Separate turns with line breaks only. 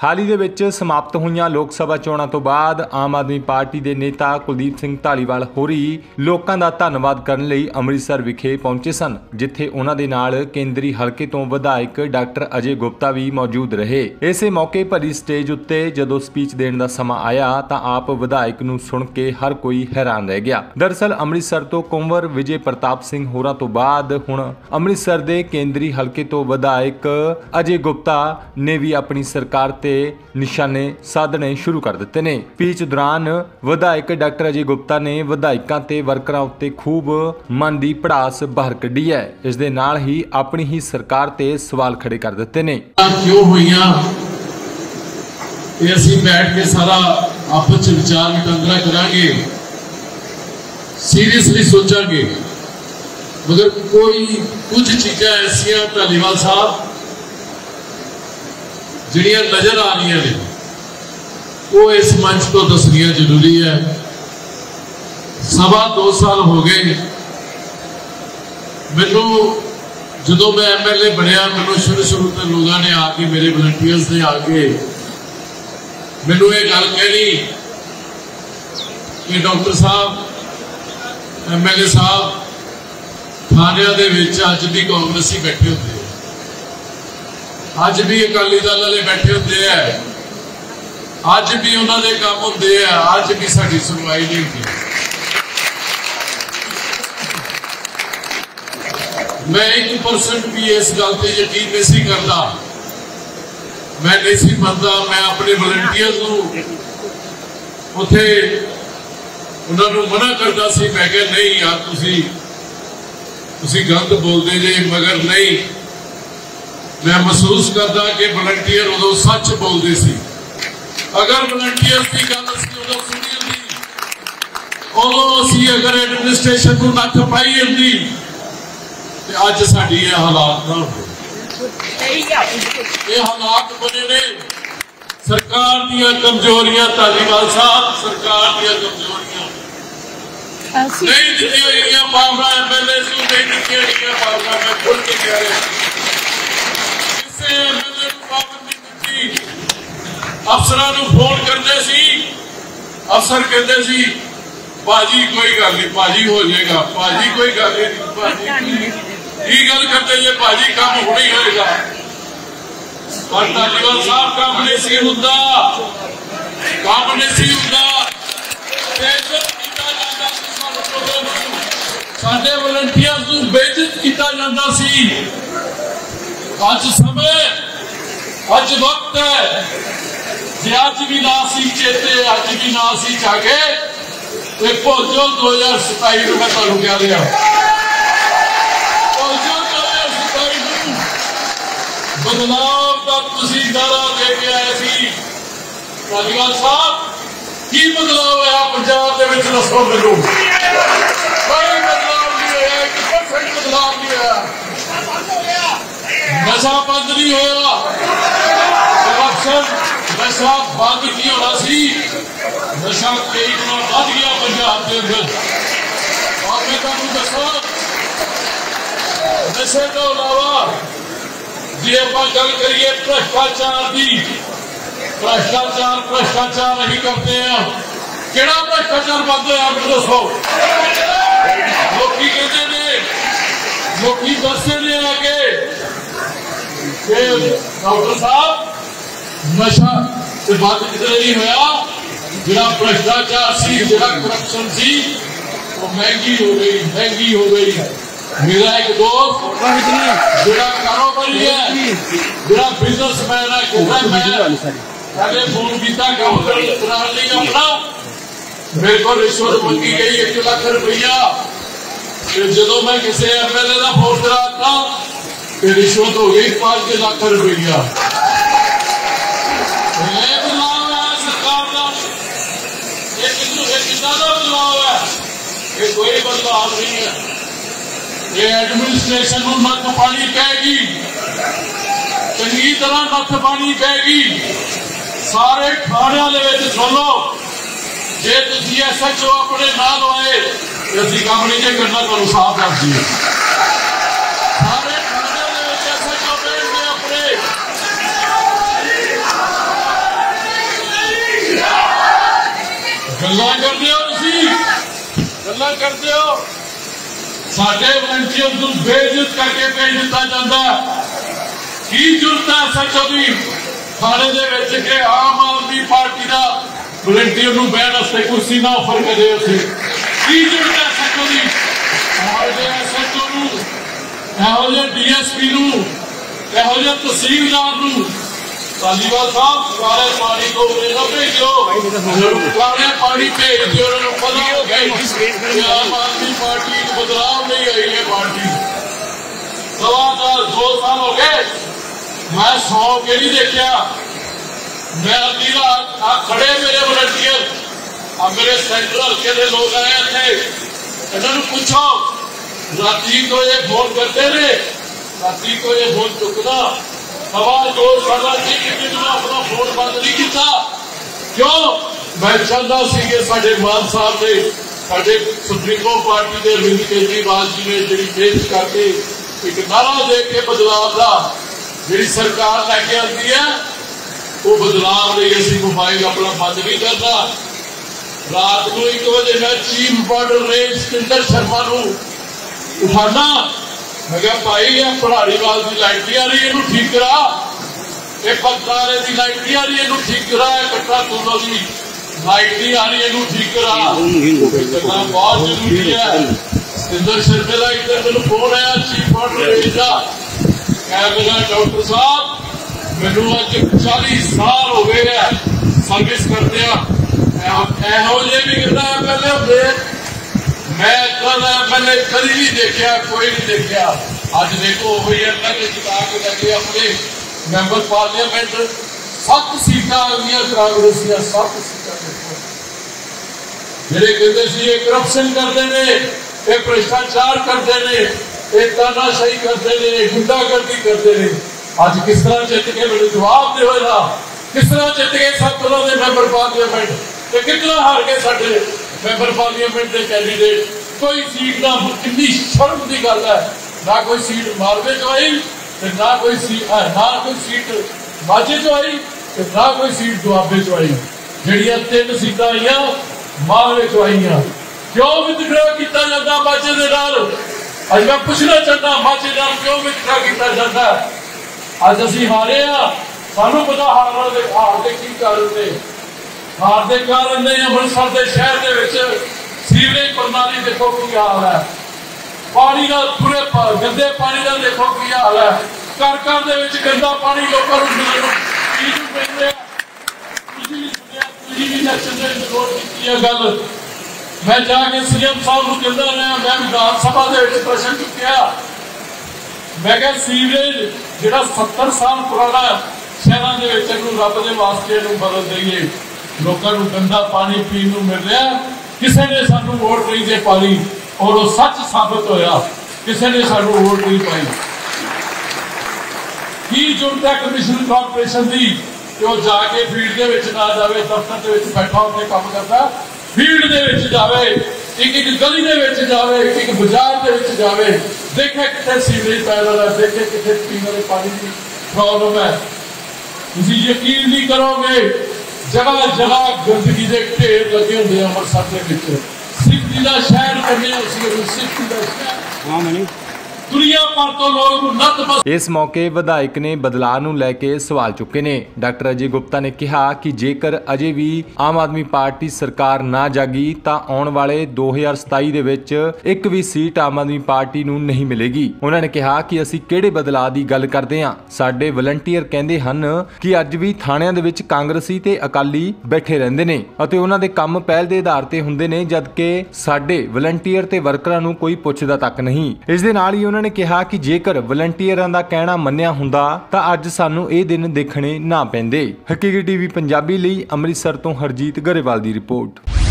हाल ही दे विच समाप्त होईयां लोक सभा चोणां तो बाद आम आदमी पार्टी के नेता कुलदीप सिंह धालीवाल होरी लोकां दा धन्नवाद करन लई अमृतसर विखे पहुंचे सन, जिथे उन्हां दे नाल केंद्री हलके तो विधायक डॉक्टर अजय गुप्ता भी मौजूद रहे। इसे मौके भरी स्टेज उत्ते जदों स्पीच देण दा समां आया तां आप विधायक नूं सुण के हर कोई हैरान रह गया। दरअसल अमृतसर तो कुंवर विजय प्रताप सिंह होरां तो बाद हुण अमृतसर दे केंद्री हलके तो विधायक अजय गुप्ता ने भी अपनी सरकार ते निशाने साधने शुरू कर दिते ने। स्पीच दौरान विधायक डॉक्टर अजय गुप्ता ने विधायकों ते वर्करां उत्ते खूब मन दी भड़ास बाहर कढ़ी है। इस दे नाल ही अपनी ही सरकार ते सवाल खड़े कर दिते ने।
क्यों होईयां ते असीं बैठ के सारा आपस च विचार विटंदरा करांगे, सीरियसली सोचांगे, मगर कोई कुछ चीज़ां ऐसियां धालीवाल साहब जिहड़ियां नजर आ रही ने वो इस मंच तो दसनिया जरूरी है। 2.25 साल हो गए मैनू, जो मैं MLA बनया, मैनू शुरू से लोगों ने आके, मेरे वलंटियर्स ने आके मैनू ये गल कहनी कि डॉक्टर साहब, MLA साहब, थानिया दे विच अज भी कांग्रेसी बैठे होते, अज भी अकाली दल वाले बैठे होंदे है, अज भी उन्होंने काम होंदे है, अज भी साडी सुनवाई नहीं होती। मैं 1% भी इस गल ते यकीन नहीं करता, मैं नहीं मनता। मैं अपने वलंटियर्स उथे उन्होंने मना करता सी, मैं कहा नहीं यार तुसी गलत बोलते जे, मगर नहीं, मैं महसूस करता कि वलंटियर उदों सच बोलते सी। अगर वलंटियर की गल उदों सुनी होंदी, उदों असीं अगर एडमिनिस्ट्रेशन को नੱਥ पाई होंदी ते अज साडी ये हालात ना होंदे। ये हालात बने ने सरकार दीयां कमजोरियां। धालीवाल साहब, सरकार दीयां कमजोरियां नहीं दित्तियां गईयां पावरां, MLA नूं नहीं दित्तियां गईयां पावरां। मैं खुल के कह रहा, अफसरां नूं फोन करते सी, अफसर कहते सी भाजी कोई गल नहीं, भाजी हो जाएगा, भाजी कोई गल नहीं, भाजी की गल करते जे भाजी काम होना ही होएगा। पर धालीवाल साहब काम नहीं सी हुंदा, काम नहीं सी हुंदा। साडे वलंटियर्स नूं बेइज्जत कीता जांदा सी। अज समय, अज वक्त है, जे अज भी ना सी चेते, अज भी ना सी जागे ते भुलजो 2027 में तुहानूं कह रहा, भुलजो 2027 बदलाव का तुसीं नारा दे के आए सी। धालीवाल साहब, की बदलाव आया पंजाब दे विच दसो मैनूं? कोई बदलाव नहीं होया, 1% बदलाव नहीं होया। नशा बंद नहीं होया, करप्शन नशा बंद नहीं होना सी, नशा कई गुना बढ़ गया पंजाब के अंदर। और मैं तुहानूं दसां, नशे तो अलावा जे आपां गल करिए भ्रष्टाचार की, भ्रष्टाचार नहीं करते हैं। किहड़ा भ्रष्टाचार बंद होया मैनूं दसो? लोकी कहते ने, लोकी दसदे ने आके डॉक्टर साहब नशा से बात कितने नहीं होया, जिहड़ा भ्रष्टाचार सी, जिहड़ा करप्शन सी, वो महंगी हो गई, महंगी हो गई। मेरा एक दोस्त जिहड़ा कारोबारी है, जिहड़ा बिजनेसमैन है, कहता मैं पहले फोन किया काम कराने लई अपना, मेरे को रिश्वत मंगी गई 1 लाख रुपया। जो मैं किसी MLA का फोन कराता रिश्वत हो गई 5 लाख रुपया। बदलाव है सरकार का, बदलाव है, ये कोई बदलाव नहीं है। ये एडमिनिस्ट्रेशन को नੱਥ पानी पेगी, चंगी तरह नੱਥ पानी पेगी। सारे थाणिਆਂ ਦੇ ਵਿੱਚ सुनो, जे तुसीं SHO अपने ना लवाए असीं काम नहीं जे करना, तुहानूं साफ कर दईए। सारे थाणिਆਂ ਦੇ ਵਿੱਚ SHO भेजदे अपने, ਗੱਲ ਕਰਦੇ ਹੋ। ਸਾਡੇ ਵਲੰਟੀਅਰ ਨੂੰ ਬੇਇੱਜ਼ਤ ਕਰਕੇ ਭੇਜ ਦਿੱਤਾ ਜਾਂਦਾ। ਕੀ ਜ਼ਰੂਰਤ ਹੈ ਸੱਚੋ ਦੀ ਥਾਣੇ ਦੇ ਵਿੱਚ ਕਿ ਆਮ ਆਦਮੀ ਪਾਰਟੀ ਦਾ ਵਲੰਟੀਅਰ ਨੂੰ ਬਹਿਣ ਵਾਸਤੇ ਕੁਰਸੀ ਨਾ ਆਫਰ ਕਰੇ ਉੱਥੇ? ਕੀ ਜ਼ਰੂਰਤ ਹੈ ਸੱਚੋ ਦੀ? ਇਹੋ ਜਿਹੇ ਸੱਚੋ ਨੂੰ, ਇਹੋ ਜਿਹੇ DSP ਨੂੰ, ਇਹੋ ਜਿਹੇ ਤਹਿਸੀਲਦਾਰ ਨੂੰ ਧਾਲੀਵਾਲ ਸਾਹਿਬ ਕਾਲੇ ਪਾਣੀ ਤੋਂ ਨਾ ਭੇਜੋ। ਕਾਲੇ ਪਾਣੀ ਭੇਜ ਦਿਓ। ਉਹਨਾਂ ਨੂੰ ਪਤਾ ਹੋ ਗਿਆ ਕਿ ਆਮ ਆਦਮੀ ਪਾਰਟੀ ਇੱਕ ਬਦਲਾਵ ਨਹੀਂ ਆਈ ਹੈ। ਪਾਰਟੀ 2 ਸਾਲ ਹੋ ਗਏ, ਮੈਂ 100 ਕੇ ਨਹੀਂ ਦੇਖਿਆ। ਮੈਂ ਅੱਧੀ ਰਾਤ ਆ ਖੜੇ ਮੇਰੇ ਵਲੰਟੀਅਰ ਆ ਮੇਰੇ ਸੈਂਟਰ ਹਲਕੇ ਦੇ ਲੋਕ ਆਏ ਇੱਥੇ। ਇਹਨਾਂ ਨੂੰ ਪੁੱਛੋ ਰਾਤੀ को ये फोन करते ने, राती को ये फोन चुकना सवाल जोर करना कि किसी अपना फोन बंद नहीं किया। क्यों? मैं चाहता सी कि साडे मान साहब ने साडे सुप्रीमो पार्टी के अरविंद केजरीवाल जी ने जी पेश करके एक नारा दे के बदलाव का जी सरकार लैके आती है वो बदलाव नहीं असी मोबाइल अपना बंद नहीं करना। रात को 1 बजे मैं chief border range Satinder Sharma नूं उठाना। मैं क्या भाई ये पढ़ारीवाल की लाइट नहीं आ रही, इनू ठीक करा। ये बगदारे की लाइट नहीं आ रही, इनू ठीक करा। कट्टा तुलो की लाइट नहीं आ रही, इनू ठीक करा। बहुत जरूरी है। सतिंदर शर्मा का इधर मेरे फोन आया चीफ बॉर्डर रेंज का, कह मेरा डॉक्टर साहब मैनू अज 40 साल हो गए है सर्विस करते हैं। ਇਹੋ ਜਿਹੇ ਵੀ ਕਿੰਨਾ ਐਮਐਲਏ ਹੁੰਦੇ, मैं मैंने कभी नहीं देखा, कोई नहीं देखा। अज देखो वही एमएलए जिता के लगे अपने मैंबर पार्लियामेंट 7 सीटां आ गई कांग्रेस दी। 7 सीटां देखो जेडे कहते सी ये करप्शन करते ने, ये भ्रष्टाचार करते ने, ये तानाशाही करते ने, गुंडागर्दी करते ने। अज किस तरह जित के मैंने जवाब दे ना, किस तरह जित के 7 तरह के मैंबर पार्लियामेंट ते कितना हार के साडे मैंबर पार्लियामेंट के कैंडीडेट। कोई सीट ना, कितनी शर्म की गल है। ना कोई सीट मालवे चो आई, ना कोई सीट माझे चो आई, ना कोई सीट दुआबे चो आई। जिहड़ियां 3 सीटां आईयां मालवे चो आईयां। क्यों विदड्रॉ किया जाता माझे दे नाल? अज मैं पुछना चाहता माझे नाल क्यों विदड्रॉ किया जाता? अज असीं हारे आ, सानू पता हार दे की कारण ने। हार के कारण ने अमृतसर के शहर के विच सीवरेज प्रणाली देखो की हाल है। पानी का पूरे गंदे पानी का देखो की हाल है। घर दे विच गंदा पानी लोगों को मिलने मिल रहा। गल मैं जाके सीएम साहब को कहता रहा, मैं विधान सभा के प्रश्न चुकया। मैं क्या सीवरेज जो 70 साल पुराना शहरों के रब के वास्ते बदल देइए। लोगों को गंदा पानी पीने को मिल रहा। किसी ने सानू वोट नहीं दे पाई और वो सच साबित होया, किसी ने सानू वोट नहीं पाई। की जरूरत है कमिश्नर कारपोरेशन की कि वो जाके फील्ड के विच ना जाए, दफ्तर के विच बैठा होकर काम करता, फील्ड के विच जाए, एक गली के विच जाए, एक बाजार के विच जाए, देखे कितने सीवरेज पै रहा है, देखे कितने पीने वाले पानी की प्रॉब्लम है। तुम यकीन नहीं करोगे जगह जगह गंदगी के ढेर लगे होंगे अमृतसर के। सिफ्ती का शहर बने, सिफ्ती का शहर दुनिया भर तो लोग नतमस्तक।
इस मौके विधायक ने बदलाव नूं लैके सवाल चुके ने। डॉक्टर अजय गुप्ता ने कहा कि जेकर अजे भी आम आदमी पार्टी सरकार ना जागी तां आउण वाले 2027 दे विच एक भी सीट आम आदमी पार्टी नूं नहीं मिलेगी। उन्होंने कहा कि असीं किहड़े बदलाव की गल करदे हां। साडे वलंटीयर कहंदे हन कि अज भी थाणिਆਂ ਦੇ ਵਿੱਚ कांग्रेसी ते अकाली बैठे रहिंदे ने ਅਤੇ ਉਹਨਾਂ ਦੇ ਕੰਮ ਪਹਿਲ ਦੇ ਆਧਾਰ ਤੇ ਹੁੰਦੇ ਨੇ, ਜਦਕਿ ਸਾਡੇ ਵਲੰਟੀਅਰ ਤੇ ਵਰਕਰਾਂ ਨੂੰ ਕੋਈ ਪੁੱਛਦਾ ਤੱਕ ਨਹੀਂ। ਇਸ ਦੇ ਨਾਲ ਹੀ ਉਹਨਾਂ ਨੇ ਕਿਹਾ ਕਿ ਜੇਕਰ ਵਲੰਟੀਅਰਾਂ ਦਾ ਕਹਿਣਾ ਮੰਨਿਆ ਹੁੰਦਾ ਤਾਂ ਅੱਜ ਸਾਨੂੰ ਇਹ ਦਿਨ ਦੇਖਣੇ ਨਾ ਪੈਂਦੇ। ਹਕੀਕੀ ਟੀਵੀ ਪੰਜਾਬੀ ਲਈ ਅੰਮ੍ਰਿਤਸਰ ਤੋਂ ਹਰਜੀਤ ਗਰੇਵਾਲ ਦੀ ਰਿਪੋਰਟ।